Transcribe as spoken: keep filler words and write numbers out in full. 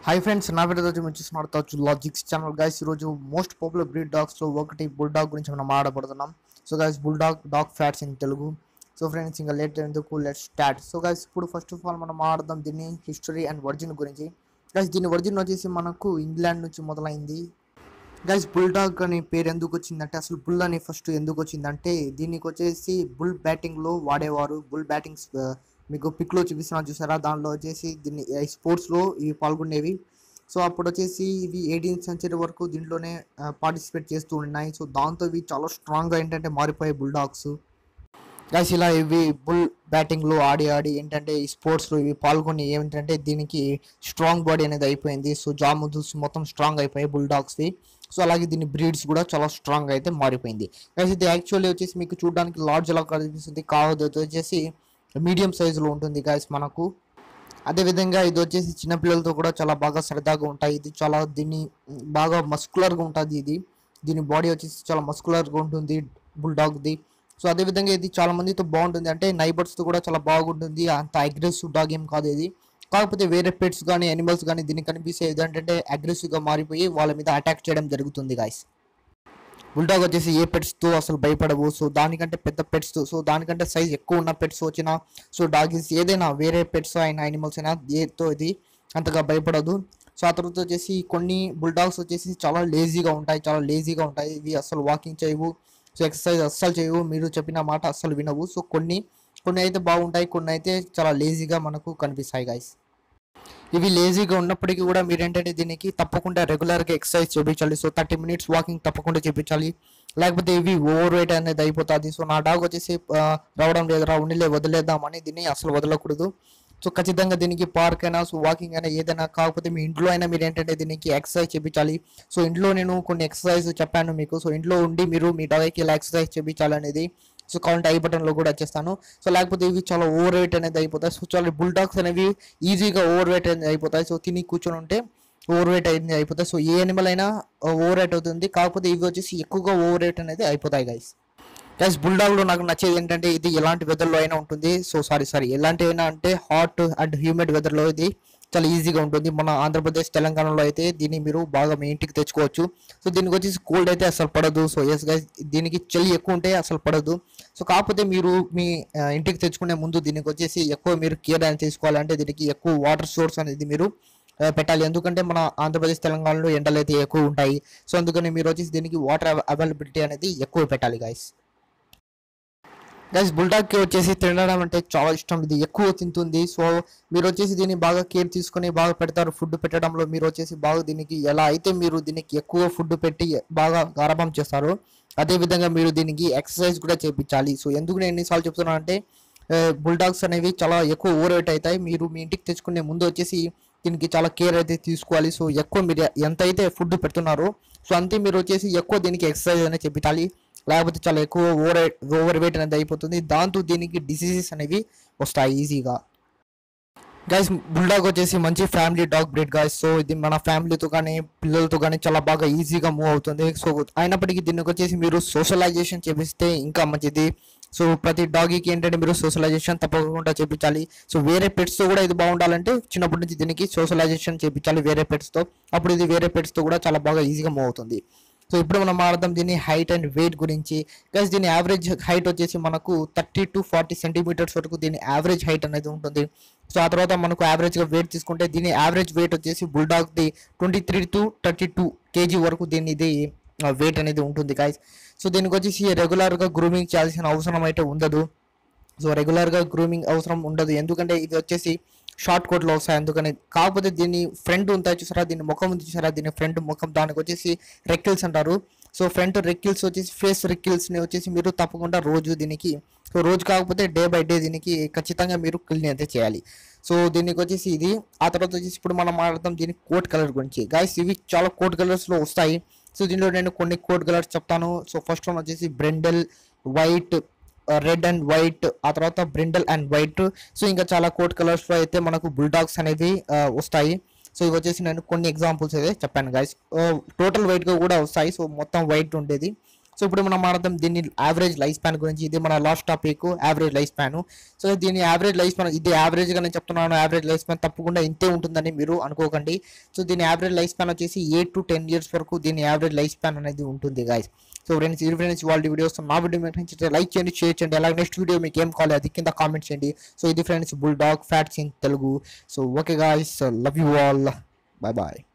Hi friends, నా పేరు తజు నుంచి smart Taju logics channel guys. ఈరోజు మోస్ట్ పాపులర్ బ్రీడ్ డాగ్స్ లో ఒకటి బుల్డాగ్ గురించి మనం మాట్లాడబడుతున్నాం. So guys, bulldog dog facts in Telugu. So friends, ఇంకా లేట్ ఎందుకు, లెట్స్ స్టార్ట్. సో గైస్, ఇప్పుడు ఫస్ట్ ఆఫ్ ఆల్ మనం మాట్లాడదాం దీన్ని హిస్టరీ అండ్ ఒరిజిన్ గురించి. గైస్, దీని ఒరిజిన్ వచ్చేసి మనకు ఇంగ్లాండ్ నుంచి మొదలైంది. గైస్, బుల్డాగ్ అనే పేరు ఎందుకు వచ్చిందంటే, అసలు బుల్ అని ఫస్ట్ ఎందుకు వచ్చిందంటే, దీనికి వచ్చేసి బుల్ బ్యాటింగ్లో వాడేవారు. బుల్ బ్యాటింగ్స్ మీకు పిక్లో చూపిస్తున్నా చూసారా, దానిలో వచ్చేసి దీన్ని స్పోర్ట్స్లో ఇవి పాల్గొనేవి. సో అప్పుడు వచ్చేసి ఇవి ఎయిటీన్త్ సెంచరీ వరకు దీంట్లోనే పార్టిసిపేట్ చేస్తూ ఉన్నాయి. సో దాంతో ఇవి చాలా స్ట్రాంగ్గా ఏంటంటే మారిపోయాయి బుల్డాగ్స్. గైస్, ఇలా ఇవి బుల్ బ్యాటింగ్లో ఆడి ఆడి ఏంటంటే ఈ స్పోర్ట్స్లో ఇవి పాల్గొని ఏమిటంటే దీనికి స్ట్రాంగ్ బాడీ అనేది అయిపోయింది. సో జా ముదుల్స్ మొత్తం స్ట్రాంగ్ అయిపోయాయి బుల్డాగ్స్వి. సో అలాగే దీని బ్రీడ్స్ కూడా చాలా స్ట్రాంగ్ అయితే మారిపోయింది. గైస్, ఇది యాక్చువల్లీ వచ్చేసి మీకు చూడడానికి లార్జ్ ఎలా కనిపిస్తుంది, కావద్దు వచ్చేసి మీడియం సైజులో ఉంటుంది గైస్ మనకు. అదేవిధంగా ఇది వచ్చేసి చిన్నపిల్లలతో కూడా చాలా బాగా సరదాగా ఉంటాయి. ఇది చాలా దీన్ని బాగా మస్కులర్గా ఉంటుంది. ఇది దీని బాడీ వచ్చేసి చాలా మస్కులర్గా ఉంటుంది బుల్డాగ్ది. సో అదేవిధంగా ఇది చాలా మందితో బాగుంటుంది, అంటే నైబర్స్తో కూడా చాలా బాగుంటుంది. అంత అగ్రెసివ్ డాగ్ ఏం కాదు ఇది. కాకపోతే వేరే పెట్స్ కానీ యానిమల్స్ కానీ దీనికి కనిపిస్తే ఏంటంటే అగ్రెసివ్గా మారిపోయి వాళ్ళ మీద అటాక్ చేయడం జరుగుతుంది గైస్. బుల్డాగ్ వచ్చేసి ఏ పెట్స్తో అసలు భయపడవు. సో దానికంటే పెద్ద పెట్స్, సో దానికంటే సైజ్ ఎక్కువ ఉన్న పెట్స్ వచ్చినా, సో డాగిస్ ఏదైనా వేరే పెట్స్ అయినా యానిమల్స్ అయినా ఏతో ఇది అంతగా భయపడదు. సో ఆ తర్వాత వచ్చేసి కొన్ని బుల్డాగ్స్ వచ్చేసి చాలా లేజీగా ఉంటాయి, చాలా లేజీగా ఉంటాయి. ఇవి అసలు వాకింగ్ చేయవు, సో ఎక్సర్సైజ్ అస్సలు చేయవు, మీరు చెప్పిన మాట అస్సలు వినవు. సో కొన్ని కొన్ని అయితే బాగుంటాయి, కొన్ని అయితే చాలా లేజీగా మనకు కనిపిస్తాయి గైస్. ఇవి లేజీగా ఉన్నప్పటికీ కూడా మీరు ఏంటంటే దీనికి తప్పకుండా రెగ్యులర్గా ఎక్సర్సైజ్ చేయించాలి. సో థర్టీ మినిట్స్ వాకింగ్ తప్పకుండా చేయించాలి, లేకపోతే ఇవి ఓవర్ వెయిట్ అనేది అయిపోతుంది. సో నా డాగ్ వచ్చేసి రావడం లేదురా, ఉండిలే వదిలేద్దామని దీన్ని అసలు వదలకూడదు. సో ఖచ్చితంగా దీనికి పార్క్ అయినా, సో వాకింగ్ అయినా ఏదైనా, కాకపోతే మీ ఇంట్లో అయినా మీరు ఏంటంటే దీనికి ఎక్సర్సైజ్ చేయించాలి. సో ఇంట్లో నేను కొన్ని ఎక్సర్సైజ్ చెప్పాను మీకు. సో ఇంట్లో ఉండి మీరు మీ డాగ్కి ఇలా ఎక్సర్సైజ్ చేయించాలనేది సో కావాలంటే ఐ బటన్లో కూడా వచ్చేస్తాను. సో లేకపోతే ఇవి చాలా ఓవర్ వెయిట్ అనేది అయిపోతాయి. సో చాలా బుల్డాగ్స్ అనేవి ఈజీగా ఓవర్ వెయిట్ అనేది అయిపోతాయి. సో తిని కూర్చొని ఉంటే ఓవర్ వెయిట్ అనేది అయిపోతాయి. సో ఏ యానిమల్ అయినా ఓవర్ వెయిట్ అవుతుంది, కాకపోతే ఇవి వచ్చేసి ఎక్కువగా ఓవర్ వెయిట్ అనేది అయిపోతాయి గైస్. గైస్, బుల్డాగ్లో నాకు నచ్చేది ఏంటంటే ఇది ఎలాంటి వెదర్లో అయినా ఉంటుంది. సో సారీ సారీ ఎలాంటి అయినా అంటే హాట్ అండ్ హ్యూమిడ్ వెదర్లో ఇది చాలా ఈజీగా ఉంటుంది. మన ఆంధ్రప్రదేశ్ తెలంగాణలో అయితే దీన్ని మీరు బాగా మీ ఇంటికి తెచ్చుకోవచ్చు. సో దీనికి వచ్చేసి కోల్డ్ అయితే అసలు పడదు. సో ఎస్ గైస్, దీనికి చలి ఎక్కువ ఉంటే అసలు పడదు. సో కాకపోతే మీరు మీ ఇంటికి తెచ్చుకునే ముందు దీనికి వచ్చేసి ఎక్కువ మీరు కేర్ అనేది తీసుకోవాలంటే దీనికి ఎక్కువ వాటర్ సోర్స్ అనేది మీరు పెట్టాలి. ఎందుకంటే మన ఆంధ్రప్రదేశ్ తెలంగాణలో ఎండలు అయితే ఎక్కువ ఉంటాయి. సో అందుకని మీరు వచ్చేసి దీనికి వాటర్ అవైలబిలిటీ అనేది ఎక్కువ పెట్టాలి గైస్. గైస్, బుల్డాగ్కి వచ్చేసి తినడం అంటే చాలా ఇష్టం, ఇది ఎక్కువ తింటుంది. సో మీరు వచ్చేసి దీన్ని బాగా కేర్ తీసుకొని బాగా పెడతారు. ఫుడ్ పెట్టడంలో మీరు వచ్చేసి బాగా దీనికి ఎలా అయితే మీరు దీనికి ఎక్కువ ఫుడ్ పెట్టి బాగా గారాబం చేస్తారు, అదేవిధంగా మీరు దీనికి ఎక్సర్సైజ్ కూడా చేయించాలి. సో ఎందుకు నేను ఎన్నిసార్లు చెప్తున్నాను అంటే బుల్డాగ్స్ అనేవి చాలా ఎక్కువ ఓవర్ వెయిట్ అవుతాయి. మీరు మీ ఇంటికి తెచ్చుకునే ముందు వచ్చేసి దీనికి చాలా కేర్ అయితే తీసుకోవాలి. సో ఎక్కువ మీరు ఎంత అయితే ఫుడ్ పెడుతున్నారో సో అంతే మీరు వచ్చేసి ఎక్కువ దీనికి ఎక్సర్సైజ్ అనేది చేయించాలి, లేకపోతే చాలా ఎక్కువ ఓవర్ ఓవర్ వెయిట్ అనేది అయిపోతుంది. దాంతో దీనికి డిసీజెస్ అనేవి వస్తాయి ఈజీగా. గైస్, బుల్డాగ్ వచ్చేసి మంచి family dog breed guys. So ఇది మన ఫ్యామిలీతో కానీ పిల్లలతో కానీ చాలా బాగా ఈజీగా మూవ్ అవుతుంది. సో అయినప్పటికీ దీనికి వచ్చేసి మీరు సోషలైజేషన్ చేపిస్తే ఇంకా మంచిది. సో ప్రతి డాగీకి ఏంటంటే మీరు సోషలైజేషన్ తప్పకుండా చేయించాలి. సో వేరే పెట్స్తో కూడా ఇది బాగుండాలంటే చిన్నప్పటి నుంచి దీనికి సోషలైజేషన్ చేయించాలి వేరే పెట్స్తో. అప్పుడు ఇది వేరే పెట్స్తో కూడా చాలా బాగా ఈజీగా మూవ్ అవుతుంది. సో ఇప్పుడు మనం మాట్లాడదాం దీని హైట్ అండ్ వెయిట్ గురించి. గైస్, దీని యావరేజ్ హైట్ వచ్చేసి మనకు థర్టీ టు ఫార్టీ సెంటీమీటర్స్ వరకు దీని యావరేజ్ హైట్ అనేది ఉంటుంది. సో ఆ తర్వాత మనకు యావరేజ్గా వెయిట్ తీసుకుంటే దీని యావరేజ్ వెయిట్ వచ్చేసి బుల్డాగ్ది twenty three to thirty two kg వరకు దీని ఇది వెయిట్ అనేది ఉంటుంది గైస్. సో దీనికి వచ్చేసి రెగ్యులర్గా గ్రూమింగ్ చేయాల్సిన అవసరం అయితే ఉండదు. సో రెగ్యులర్గా గ్రూమింగ్ అవసరం ఉండదు, ఎందుకంటే ఇది వచ్చేసి షార్ట్ కోట్లో వస్తాయి అందుకని. కాకపోతే దీని ఫ్రంట్ ఉంటాయి చూసారా, దీని ముఖం ఉంది చూసారా, దీని ఫ్రంట్ ముఖం, దానికి వచ్చేసి రెక్కిల్స్ అంటారు. సో ఫ్రంట్ రెక్కిల్స్ వచ్చేసి ఫేస్ రెక్కిల్స్ని వచ్చేసి మీరు తప్పకుండా రోజు దీనికి, సో రోజు కాకపోతే డే బై డే దీనికి ఖచ్చితంగా మీరు క్లీన్ అయితే చేయాలి. సో దీనికి వచ్చేసి ఇది. ఆ తర్వాత వచ్చేసి ఇప్పుడు మనం మాట్లాడతాం దీని కోట్ కలర్ గురించి. గైస్, ఇవి చాలా కోట్ కలర్స్లో వస్తాయి. సో దీనిలో నేను కొన్ని కోట్ కలర్స్ చెప్తాను. సో ఫస్ట్ వన్ వచ్చేసి brindle white, red and white, ఆ తర్వాత బ్రిండల్ అండ్ వైట్. సో ఇంకా చాలా కోట్ కలర్స్లో అయితే మనకు బుల్డాగ్స్ అనేవి వస్తాయి. సో ఇవి వచ్చేసి నేను కొన్ని ఎగ్జాంపుల్స్ అయితే చెప్పాను గైస్. టోటల్ వైట్గా కూడా వస్తాయి. సో మొత్తం వైట్ ఉండేది. సో ఇప్పుడు మనం మాట్లాడదాం దీని యావరేజ్ లైఫ్ స్పాన్ గురించి. ఇది మన last topic, average life span. So దీని యావరేజ్ లైఫ్ స్పాన్, ఇది యావరేజ్గా నేను చెప్తున్నాను, యావరేజ్ లైఫ్ స్పాన్ తప్పకుండా ఇంతే ఉంటుందని మీరు అనుకోకండి. సో దీని యావరేజ్ లైఫ్ స్పాన్ వచ్చేసి ఎయిట్ టు టెన్ ఇయర్స్ వరకు దీని యావరేజ్ లైఫ్ స్పాన్ అనేది ఉంటుంది గైస్. సో ఫ్రెండ్స్ ఇది ఫ్రెండ్స్ వాళ్ళ వీడియోస్, నా వీడియో మీకు నచ్చితే లైక్ చేయండి, షేర్ చేయండి. అలాగే నెక్స్ట్ వీడియో మీకు ఏం కావాలి అది కింద కామెంట్ చేయండి. సో ఇది friends bulldog facts in Telugu. So okay guys, love you all, bye bye.